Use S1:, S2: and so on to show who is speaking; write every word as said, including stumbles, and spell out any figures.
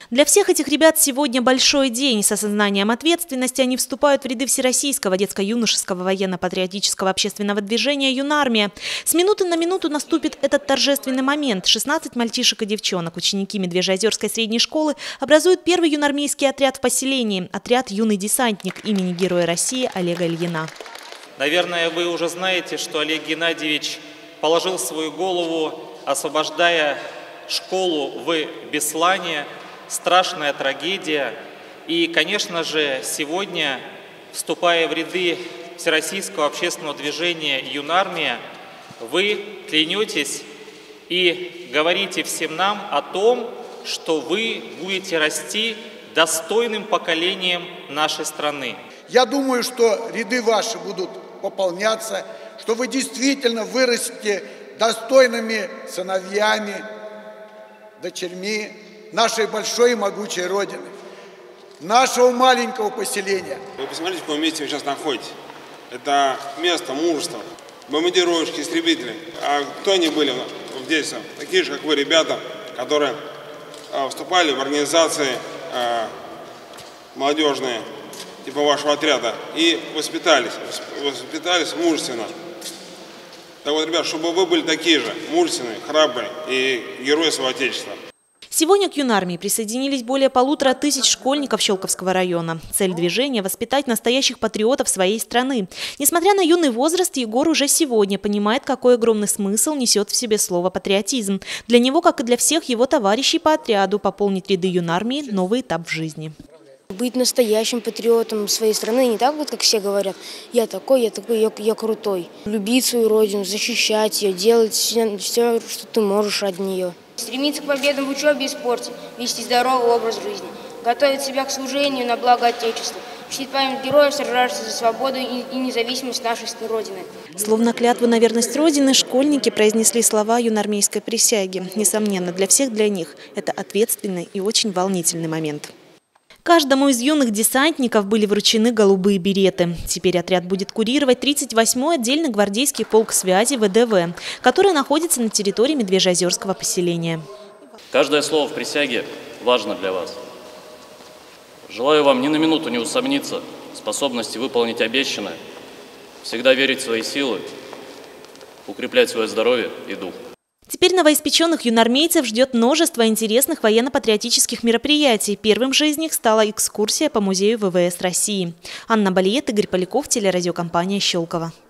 S1: Для всех этих ребят сегодня большой день. С осознанием ответственности они вступают в ряды Всероссийского детско-юношеского военно-патриотического общественного движения «Юнармия». С минуты на минуту наступит этот торжественный момент. шестнадцать мальчишек и девчонок, ученики Медвежьеозерской средней школы, образуют первый юнармейский отряд в поселении – отряд «Юный десантник» имени Героя России Олега Ильина.
S2: Наверное, вы уже знаете, что Олег Геннадьевич положил свою голову, освобождая школу в Беслане. Страшная трагедия. И, конечно же, сегодня, вступая в ряды Всероссийского общественного движения «Юнармия», вы клянетесь и говорите всем нам о том, что вы будете расти достойным поколением нашей страны.
S3: Я думаю, что ряды ваши будут пополняться, что вы действительно вырастете достойными сыновьями, дочерьми нашей большой и могучей Родины, нашего маленького поселения.
S4: Вы посмотрите, в каком месте вы сейчас находитесь. Это место мужества, бомбардировщики, истребители. А кто они были здесь? Такие же, как вы, ребята, которые а, вступали в организации а, молодежные, типа вашего отряда, и воспитались, воспитались мужественно. Так вот, ребят, чтобы вы были такие же, мужественные, храбрые и герои своего Отечества.
S1: Сегодня к юнармии присоединились более полутора тысяч школьников Щелковского района. Цель движения – воспитать настоящих патриотов своей страны. Несмотря на юный возраст, Егор уже сегодня понимает, какой огромный смысл несет в себе слово «патриотизм». Для него, как и для всех его товарищей по отряду, пополнить ряды юнармии – новый этап в жизни.
S5: Быть настоящим патриотом своей страны, не так вот, как все говорят, я такой, я такой, я, я крутой. Любить свою родину, защищать ее, делать все, все, что ты можешь ради нее.
S6: Стремиться к победам в учебе и спорте, вести здоровый образ жизни, готовить себя к служению на благо Отечества, чтить память героев, сражавшихся за свободу и, и независимость нашей Родины.
S1: Словно клятву на верность Родины, школьники произнесли слова юнармейской присяги. Несомненно, для всех для них это ответственный и очень волнительный момент. Каждому из юных десантников были вручены голубые береты. Теперь отряд будет курировать тридцать восьмой отдельный гвардейский полк связи вэ дэ вэ, который находится на территории Медвежьеозерского поселения.
S7: Каждое слово в присяге важно для вас. Желаю вам ни на минуту не усомниться в способности выполнить обещанное, всегда верить в свои силы, укреплять свое здоровье и дух.
S1: Теперь новоиспеченных юнармейцев ждет множество интересных военно-патриотических мероприятий. Первым же из них стала экскурсия по музею вэ вэ эс России. Анна Балиет, Игорь Поляков, телерадиокомпания «Щелково».